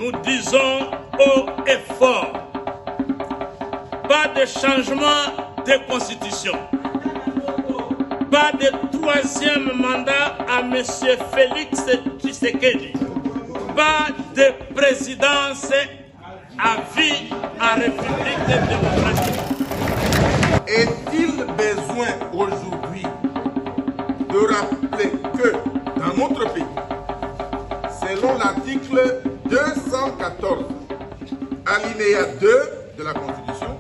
nous disons haut et fort, pas de changement de constitution, pas de troisième mandat à M. Félix Tshisekedi, pas de présidence à vie en République démocratique. Est-il besoin aujourd'hui de rappeler que dans notre pays, selon l'article 214, alinéa 2 de la Constitution,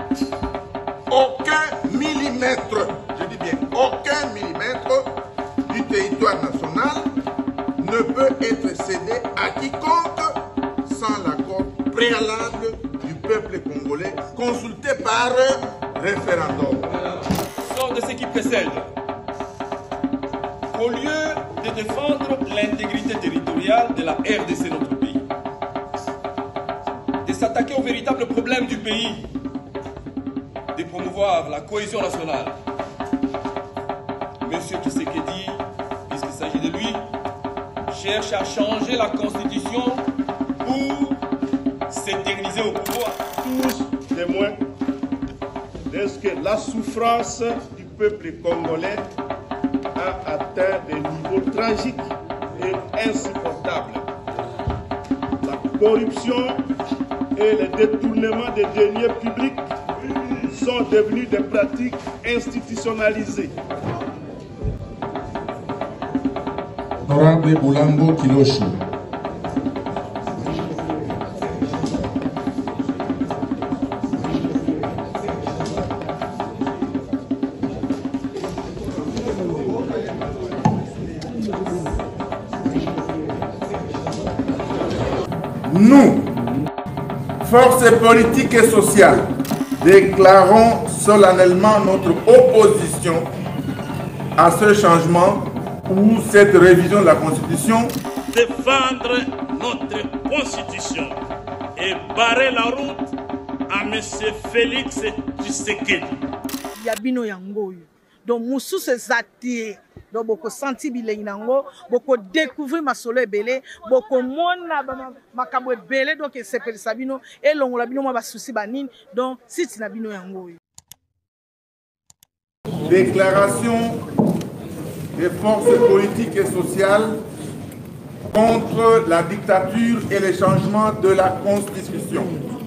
aucun millimètre, je dis bien aucun millimètre du territoire national ne peut être cédé à quiconque sans l'accord préalable du peuple congolais consulté par référendum. Sort de ce qui précède. Au lieu de défendre l'intégrité territoriale de la RDC, notre pays, de s'attaquer aux véritables problèmes du pays, de promouvoir la cohésion nationale, M. Tshisekedi, puisqu'il s'agit de lui, cherche à changer la constitution pour s'éterniser au pouvoir. Tous témoins de ce que la souffrance du peuple congolais a atteint des niveaux tragiques et insupportables. La corruption et le détournement des deniers publics sont devenus des pratiques institutionnalisées. Honorable Boulambo Kilosho. Nous, forces politiques et sociales, déclarons solennellement notre opposition à ce changement ou cette révision de la Constitution. Défendre notre Constitution et barrer la route à M. Félix Tshisekedi. Yabino yango. Donc, moussou se zatie. Donc, beaucoup senti bilengo, beaucoup découvrir ma soleil belé, beaucoup mona makambo belé donc c'est pour sabino et longo la bino ma souci banine donc si tu n'abino yango. Déclaration des forces politiques et sociales contre la dictature et les changements de la Constitution.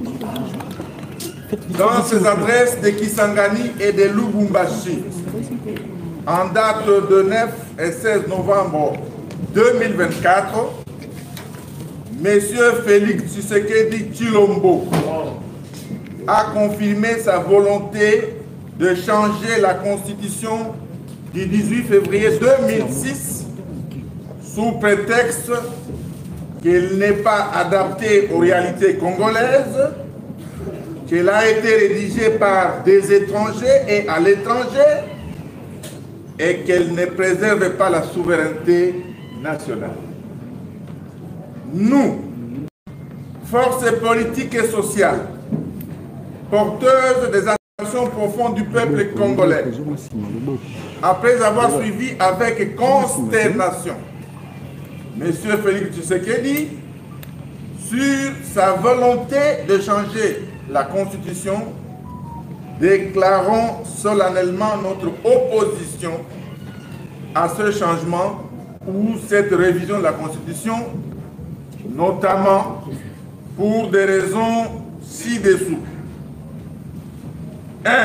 Dans ces adresses de Kisangani et de Lubumbashi, en date de 9 et 16 novembre 2024, M. Félix Tshisekedi Tshilombo a confirmé sa volonté de changer la Constitution du 18 février 2006 sous prétexte qu'elle n'est pas adaptée aux réalités congolaises, qu'elle a été rédigée par des étrangers et à l'étranger et qu'elle ne préserve pas la souveraineté nationale. Nous, forces politiques et sociales, porteuses des aspirations profondes du peuple congolais, après avoir suivi avec consternation M. Félix Tshisekedi sur sa volonté de changer la Constitution, déclarons solennellement notre opposition à ce changement ou cette révision de la Constitution, notamment pour des raisons ci-dessous. 1.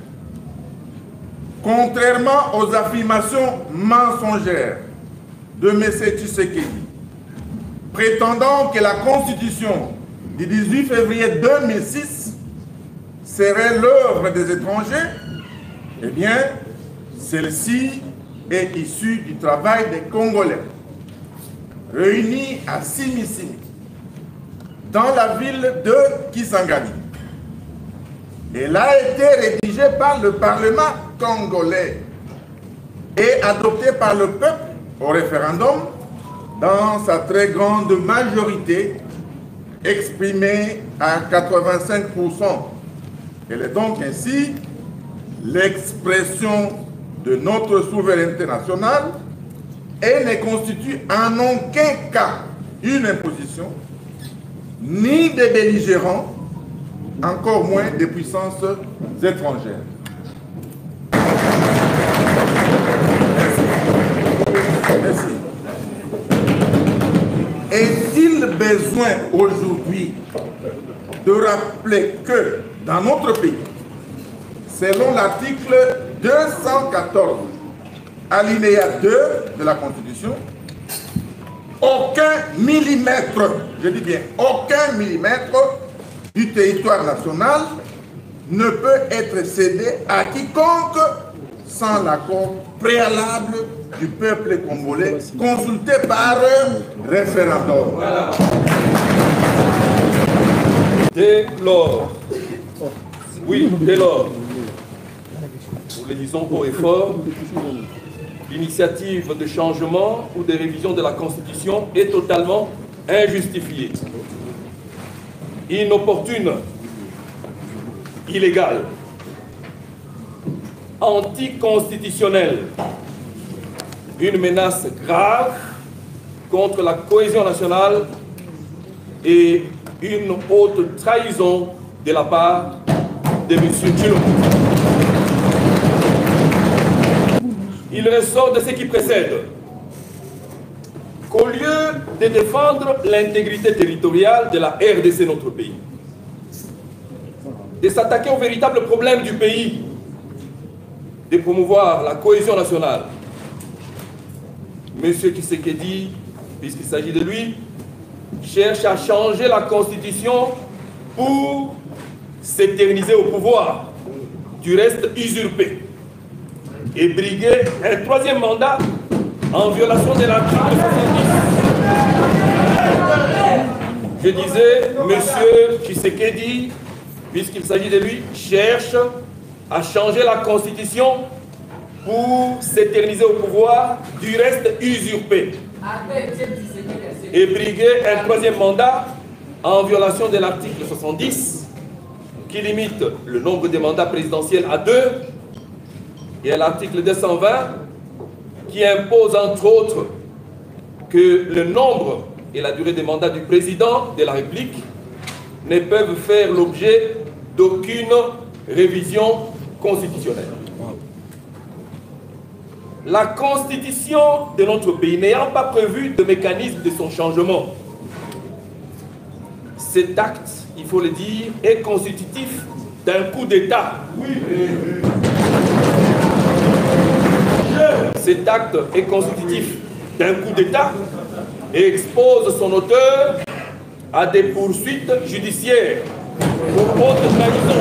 Contrairement aux affirmations mensongères de M. Tshisekedi, prétendant que la Constitution du 18 février 2006 serait l'œuvre des étrangers, eh bien, celle-ci est issue du travail des Congolais, réunis à Simisimi, dans la ville de Kisangani. Elle a été rédigée par le Parlement congolais et adoptée par le peuple au référendum dans sa très grande majorité, exprimée à 85%. Elle est donc ainsi l'expression de notre souveraineté nationale et ne constitue en aucun cas une imposition, ni des belligérants, encore moins des puissances étrangères. Merci. Est-il besoin aujourd'hui de rappeler que dans notre pays, selon l'article 214, alinéa 2 de la Constitution, aucun millimètre, je dis bien aucun millimètre du territoire national ne peut être cédé à quiconque sans l'accord préalable du peuple congolais consulté par référendum. Voilà. Dès lors, nous le disons haut et fort, l'initiative de changement ou de révision de la Constitution est totalement injustifiée, inopportune, illégale, anticonstitutionnelle, une menace grave contre la cohésion nationale et une haute trahison de la part de M. Tshilombo. Il ressort de ce qui précède qu'au lieu de défendre l'intégrité territoriale de la RDC, notre pays, de s'attaquer aux véritables problèmes du pays, de promouvoir la cohésion nationale, M. Tshisekedi, puisqu'il s'agit de lui, cherche à changer la Constitution pour s'éterniser au pouvoir, du reste usurpé, et briguer un troisième mandat en violation de l'article 70. Je disais, M. Tshisekedi, puisqu'il s'agit de lui, cherche à changer la Constitution pour s'éterniser au pouvoir, du reste usurpé, et briguer un troisième mandat en violation de l'article 70 qui limite le nombre de mandats présidentiels à 2 et à l'article 220 qui impose entre autres que le nombre et la durée des mandats du président de la République ne peuvent faire l'objet d'aucune révision constitutionnelle. La Constitution de notre pays n'ayant pas prévu de mécanisme de son changement, cet acte, il faut le dire, est constitutif d'un coup d'État. Cet acte est constitutif d'un coup d'État et expose son auteur à des poursuites judiciaires pour haute trahison.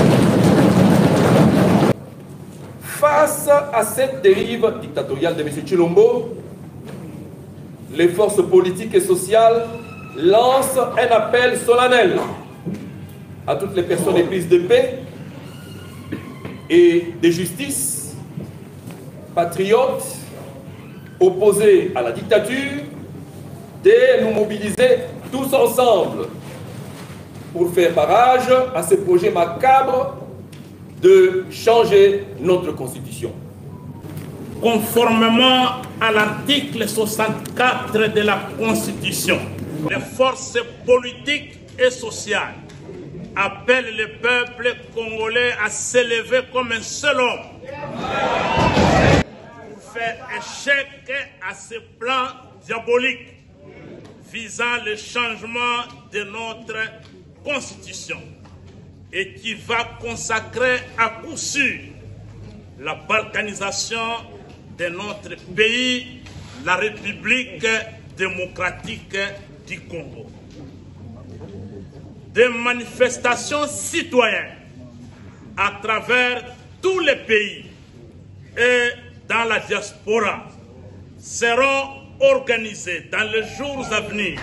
Face à cette dérive dictatoriale de M. Tshilombo, les forces politiques et sociales lancent un appel solennel à toutes les personnes éprises de paix et de justice, patriotes, opposés à la dictature, de nous mobiliser tous ensemble pour faire barrage à ce projet macabre de changer notre Constitution. Conformément à l'article 64 de la Constitution, les forces politiques et sociales appellent le peuple congolais à s'élever comme un seul homme pour faire échec à ce plan diabolique visant le changement de notre Constitution et qui va consacrer à coup sûr la balkanisation de notre pays, la République démocratique du Congo. Des manifestations citoyennes à travers tous les pays et dans la diaspora seront organisées dans les jours à venir.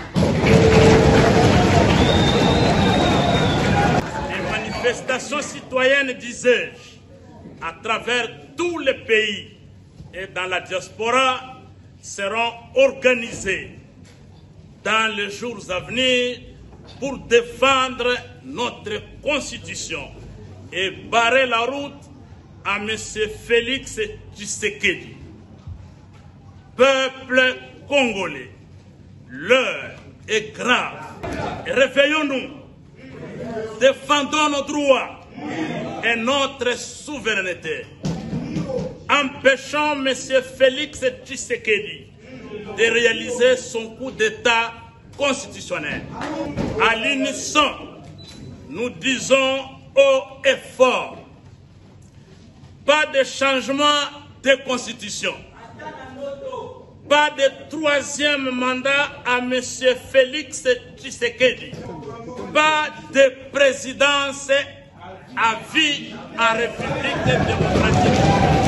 Manifestations citoyennes, disais-je, à travers tous les pays et dans la diaspora seront organisées dans les jours à venir pour défendre notre Constitution et barrer la route à M. Félix Tshisekedi. Peuple congolais, l'heure est grave. Réveillons-nous, défendons nos droits et notre souveraineté. Empêchons M. Félix Tshisekedi de réaliser son coup d'État constitutionnel. À l'unisson, nous disons haut et fort, pas de changement de constitution, pas de troisième mandat à M. Félix Tshisekedi, pas de présidence à vie en République démocratique.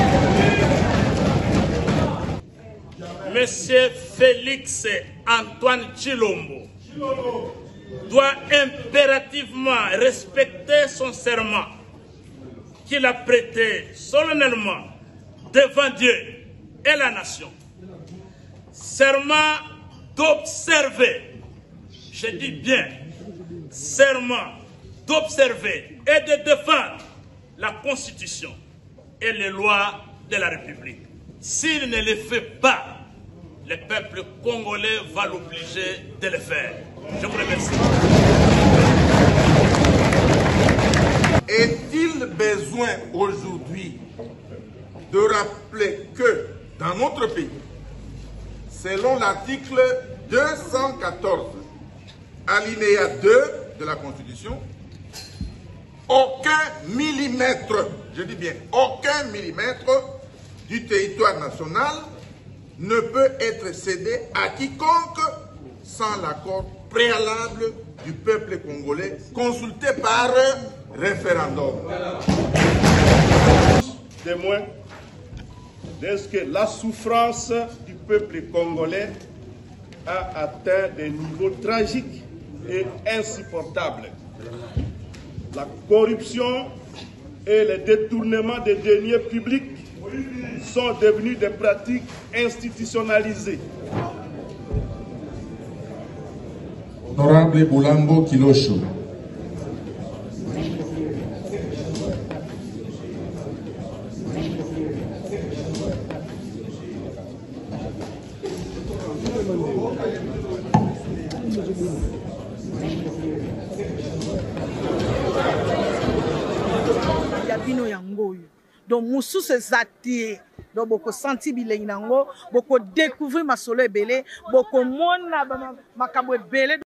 M. Félix Antoine Tshilombo doit impérativement respecter son serment qu'il a prêté solennellement devant Dieu et la nation. Serment d'observer, je dis bien, serment d'observer et de défendre la Constitution et les lois de la République. S'il ne le fait pas, le peuple congolais va l'obliger de le faire. Je vous remercie. Est-il besoin aujourd'hui de rappeler que dans notre pays, selon l'article 214, alinéa 2 de la Constitution, aucun millimètre, je dis bien aucun millimètre du territoire national ne peut être cédé à quiconque sans l'accord préalable du peuple congolais consulté par référendum. Témoin de ce que la souffrance du peuple congolais a atteint des niveaux tragiques et insupportables. La corruption et le détournement des deniers publics sont devenus des pratiques institutionnalisées. Honorable Boulambo Kilosho. Yabino yangoyo. Donc mosusu ezati donc boko senti bilengi nango boko découvrir masolo ebele boko mona makambo ebele